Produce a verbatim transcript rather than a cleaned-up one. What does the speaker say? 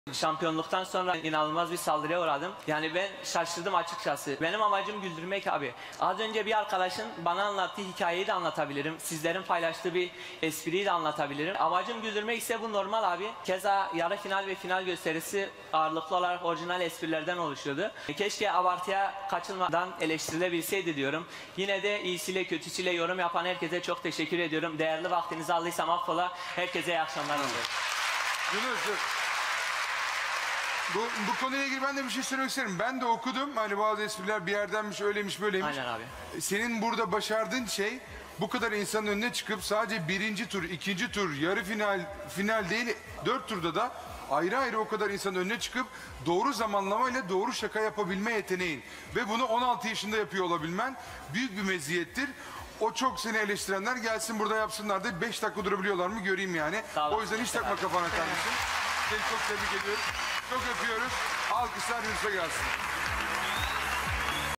Şampiyonluktan sonra inanılmaz bir saldırıya uğradım. Yani ben şaşırdım açıkçası. Benim amacım güldürmek abi. Az önce bir arkadaşın bana anlattığı hikayeyi de anlatabilirim. Sizlerin paylaştığı bir espriyi de anlatabilirim. Amacım güldürmek ise bu normal abi. Keza yarı final ve final gösterisi ağırlıklı olarak orijinal esprilerden oluşuyordu. Keşke abartıya kaçılmadan eleştirilebilseydi diyorum. Yine de iyisiyle kötüsüyle yorum yapan herkese çok teşekkür ediyorum. Değerli vaktinizi aldıysam affola. Herkese iyi akşamlar diliyorum. Yunus, Bu, bu konuyla ilgili ben de bir şey söylemek isterim. Ben de okudum. Hani bazı espriler bir yerdenmiş, öyleymiş, böyleymiş. Aynen abi. Senin burada başardığın şey bu kadar insanın önüne çıkıp sadece birinci tur, ikinci tur, yarı final, final değil dört turda da ayrı ayrı o kadar insanın önüne çıkıp doğru zamanlamayla doğru şaka yapabilme yeteneğin. Ve bunu on altı yaşında yapıyor olabilmen büyük bir meziyettir. O çok seni eleştirenler gelsin burada yapsınlar da beş dakika durabiliyorlar mı göreyim yani. O yüzden hiç takma kafana kardeşim. Seni çok tebrik ediyoruz. Çok öpüyoruz. Alkışlar Yunus'a gelsin.